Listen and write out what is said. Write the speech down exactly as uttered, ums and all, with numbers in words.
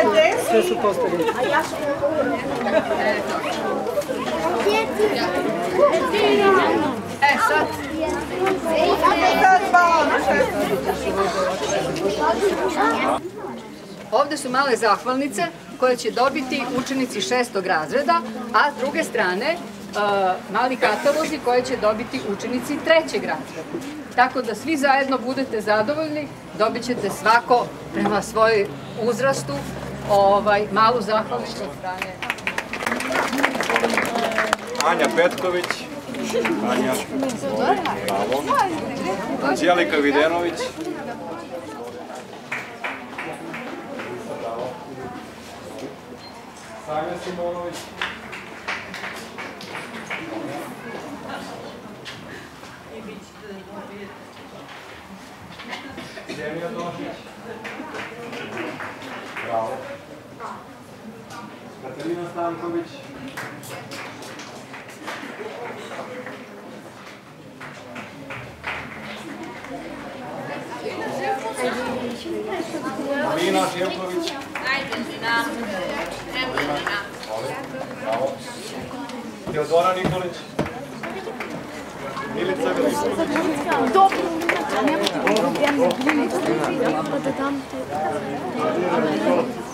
Sve su postavili. E sad. Ovde su male zahvalnice koje će dobiti učenici šestog razreda, a s druge strane mali katalozi koje će dobiti učenici trećeg razreda. Tako da svi zajedno budete zadovoljni, dobit ćete svako prema svoj uzrastu malu zahvalnicu od strane. Anja Petković. Anja. Bravo. Anđelika Videnović. Sanja Simonović. Zemlja Došić. Bravo. Katarina Stanković. Marina Živković. Teodora Nikolić. Milica Veličković. Dobro. Nemojte, ja ne znam, da dam te...